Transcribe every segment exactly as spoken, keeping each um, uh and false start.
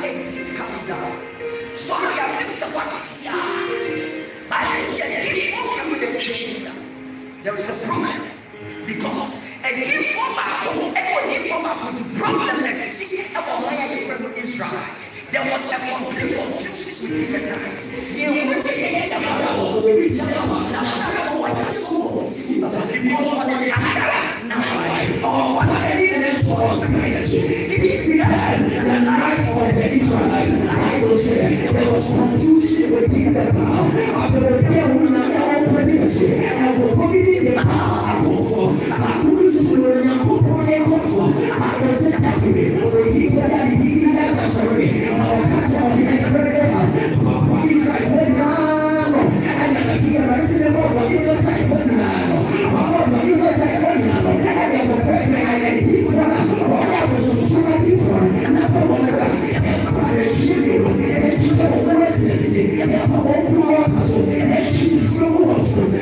eight is coming down. Sorry, I'm never so what I said, with the king. There is a problem because a gift from our and gift from our problem is sick about why I from Israel. There was a complete confusion within the time. You will be the about the reach of what I saw. It is the life of the Israelites. I will say there was confusion within the town. After the devil and was forbidding the power of I was a I was a happy for the people that he did not sorry. I was a Israel and I see a resident of what it was like for now. What it was like for now. And I was first and I did for I was so different. And I thought and I should be and you know what is this? And I want to walk so and she's so awesome.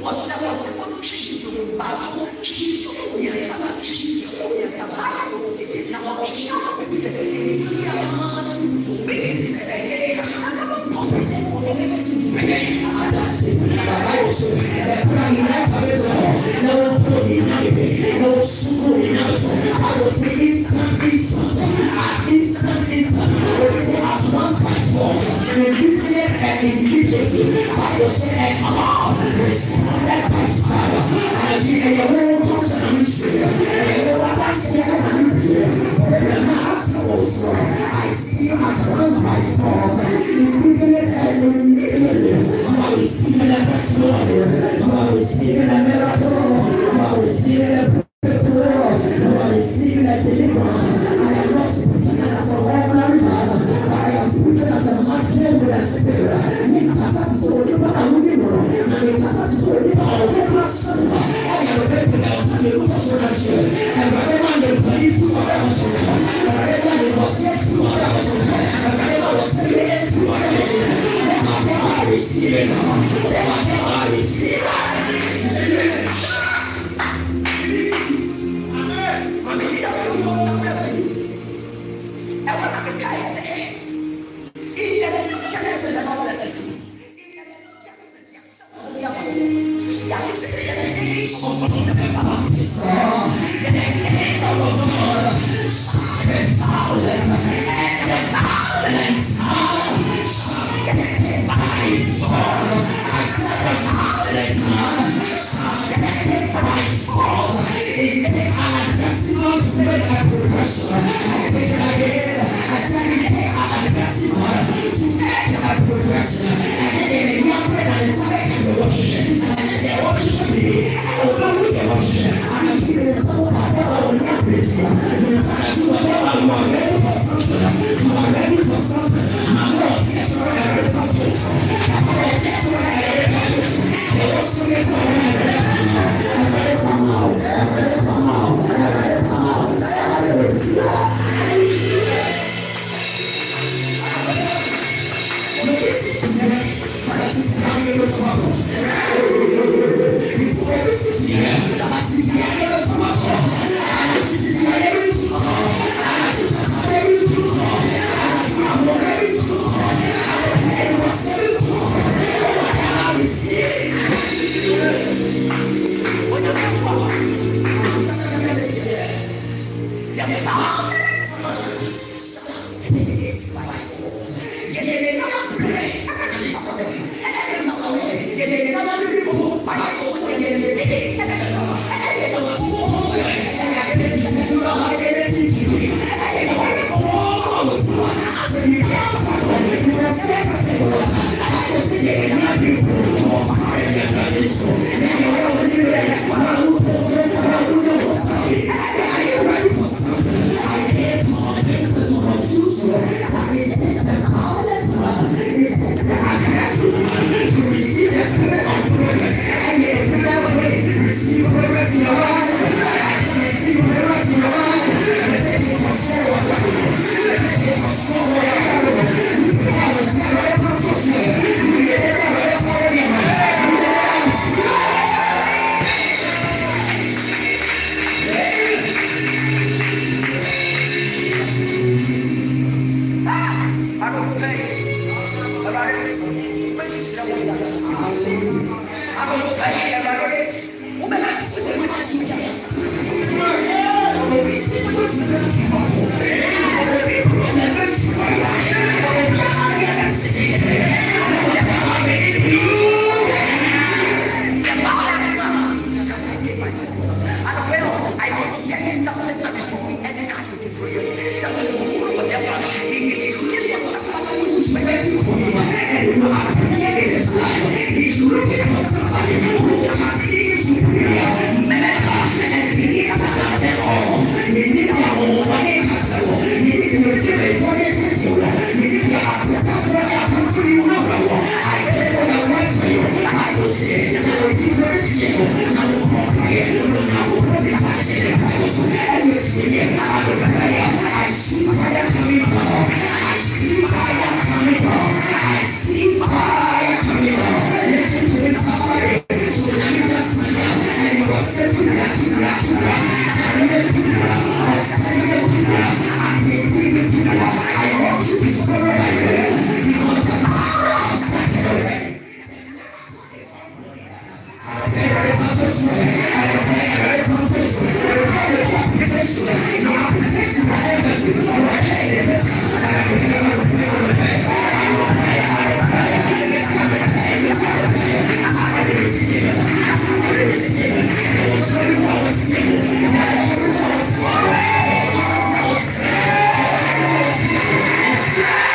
I see fire coming on. Listen to me, somebody. this way. I repent every temptation. I repent every application. No application by embassy. I repent this. I repent, I repent, I repent. I repent, I repent. It's coming to pay. It's coming to pay. It's coming to receive it. It's coming to receive it. It will show you how it's given. It will show you how it's given. It will show you how it's given. It's given.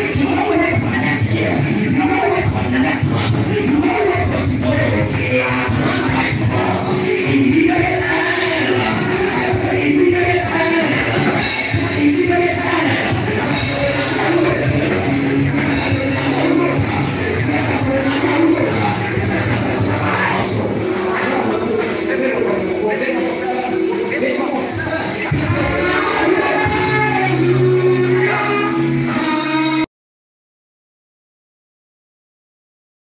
Yeah.